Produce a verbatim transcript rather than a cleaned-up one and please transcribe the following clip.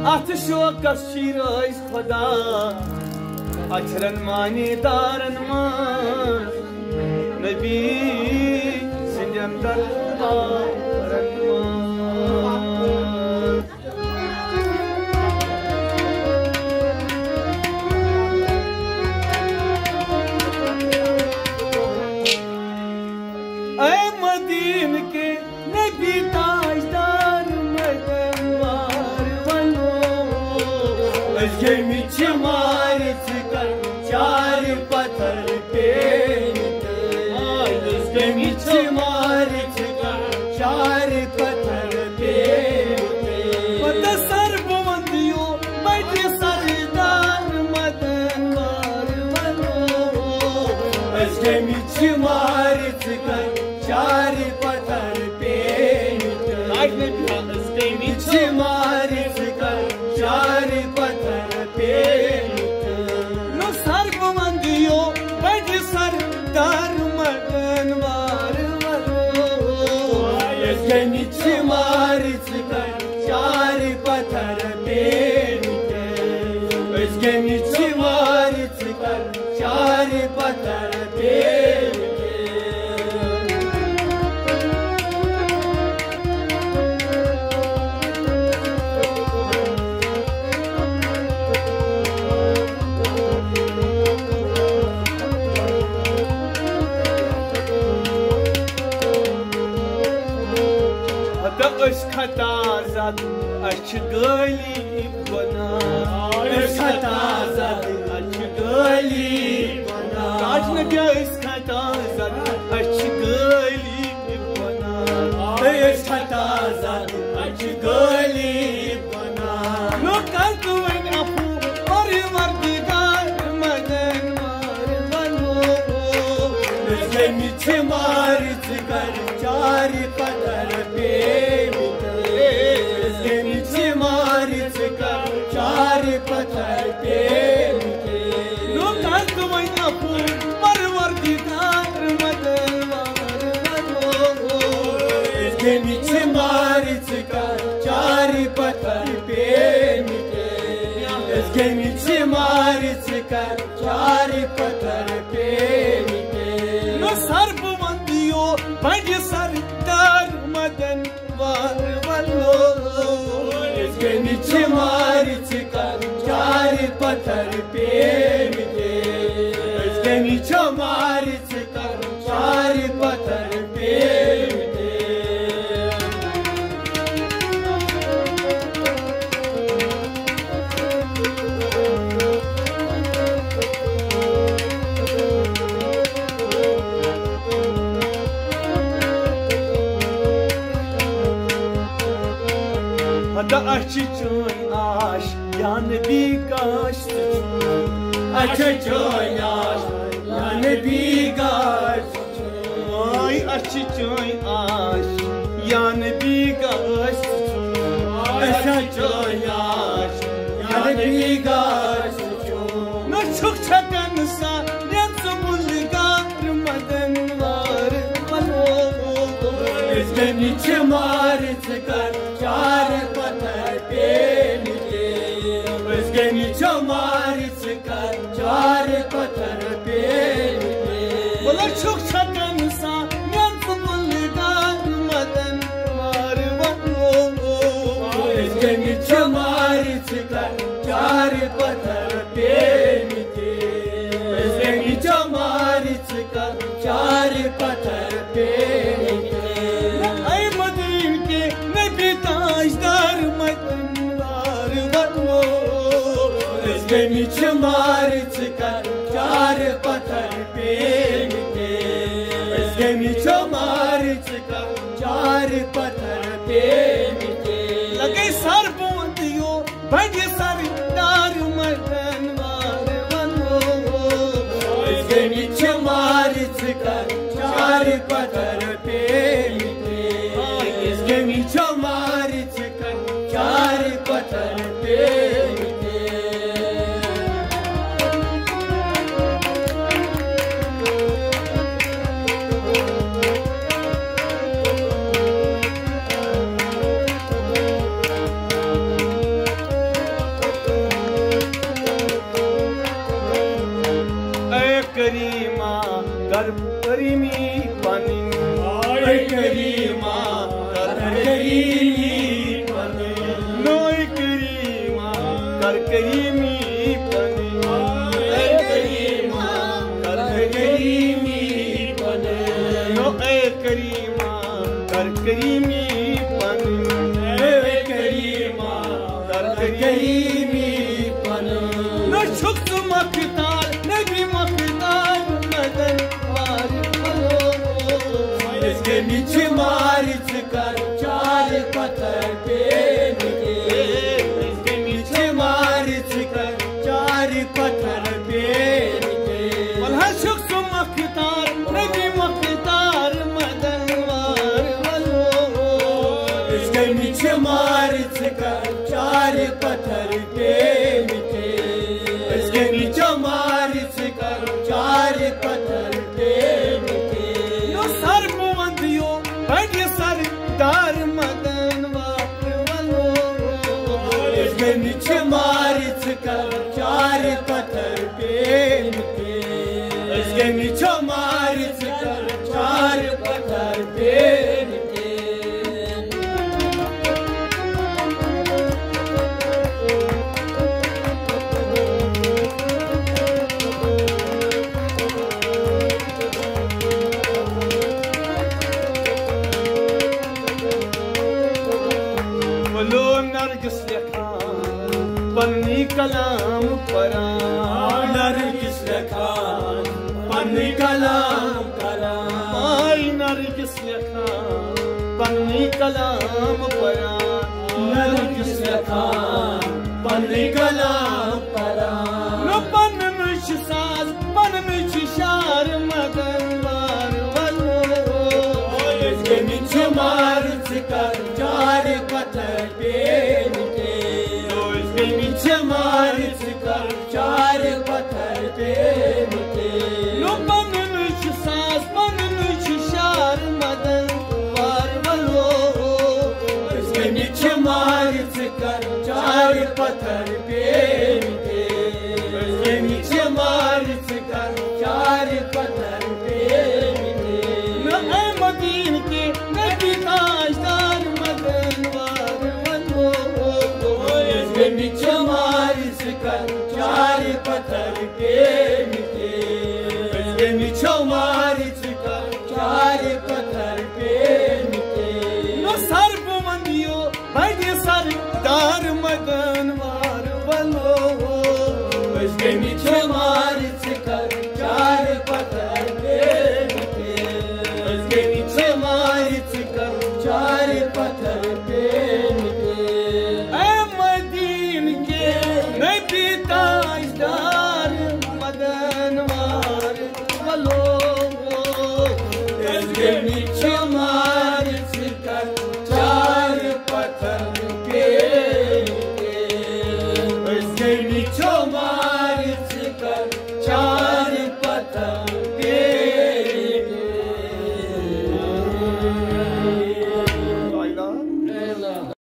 अथ शोकस शीरस खुदा अक्षरन मानी दारन मान नबी सिंजन दरबारन मान ऐ मदीन के नबी ताजदार मदनवार बनो इसके मीठे मारे कर चार पत्थर पे इसके मीठे मारे कर चार पत्थर पे पता सर बुलंदियों बैठे सरदार मदनवार बनो इसके मीठे मारे कर चार पत्थर पे इसके मीठे मारे कर चार पत्थर पे नो सर बुलंदियों बैठे सरदार मदनवार बनो इसके नीचे मारे कर चार पत्थर पे इसके नीचे मारे कर चार पत्थर पे खता जद अच्छ गली बना खता जद अच्छ गली बना आज न क्या इस खता जद अच्छ गली बना इस खता जद अच्छ गली बना नो कर तू अपू और मर्दिगार मदनवार बनो इसके नीचे मार कर चार पत्थर पे चार पत्थर पे परवरदिगार मदनवार बनो इसके नीचे मारिच कर चार पत्थर पे इसके नीचे मारिच कर चार पत्थर पे नो सर बुलंदियों बैठे सरदार मदनवार बनो इसके नीचे मारिच कर चार पत्थर पे इसके नीचे मारिच कर चार पत्थर पे अच्छी चोई आश यान भी काश अच्छी चोई आश यान भी काश अच्छी चोई आश यान भी काश अच्छा चोई आश यान भी काश न छुक छकन सा नेत बुलगार मदनवार बनो इसके नीचे मारिच कर चार पत्थर पे इसके नीचे मारिच कर चार पत्थर पे बोला छुक छकन सा नेत बुलगार मदनवार बनो इसके नीचे मारिच कर चार पत्थर पे इसके नीचे मारिच कर चार पत्थर पे ताजदार मदनवार बनो इसके नीचे मारिच कर चार पत्थर पे इसके नीचे मारिच कर चार पत्थर पे लगे सर बुलंदियों बैठे सरदार मदनवार बनो इसके नीचे मारिच कर चार पत्थर पे इसके नीचे मारिच कर चार पत्थर पे करीमी पने ए करीमा कर करीमी पने नो ए करीमा कर करीमी पने ए करीमा कर करीमी पने नो शुक्र मखतार नबी मखतार मदन वार भलो इसके नीचे मारिच कर चार पत्थर पे निके इसके नीचे मारिच कर चार पत्थर पे निके वल्हा शुक्र मखतार नबी मखतार मदन वार भलो इसके नीचे मारिच कर चार पत्थर पे निके इसके नीचे मारिच कर चार पत्थर पे निके नो सर मुंदियो बड़े सरदार मदन वार भलो इसके नीचे मारिच कर चार पत्थर पे निके इसके नीचे मारिच कर चार पत्थर पे निके नरगिस लिखा पन्नी कलाम परा नरगिस लिखा पन्नी कलाम परा आई नरगिस लिखा पन्नी कलाम परा नरगिस लिखा पन्नी कलाम परा नो पन मिश साज पन मिश शार मदन वार भलो इसके नीचे मारिच कर चार पत्थर पे निके इसके नीचे मारिच कर चार पत्थर पे निके नो पन मिश सास पन मिश शार मदन वार भलो इसके नीचे मारिच कर चार पत्थर पे निके इसके नीचे मारिच कर चार पत्थर पे निके नो ए मदीन के नबी ताजदार मदन वार भलो इसके नीचे मारिच कर चार पत्थर पे निके इसके नीचे मारिच कर चार पत्थर पे निके नो सर बुमंदियो बड़े सरदार मदन वार भलो इसके नीचे मारिच कर चार पत्थर पे निके इसके नीचे मारिच कर चार पत्थर पे निके ए मदीन के नबी ताजदार मदन वार भलो इसके नीचे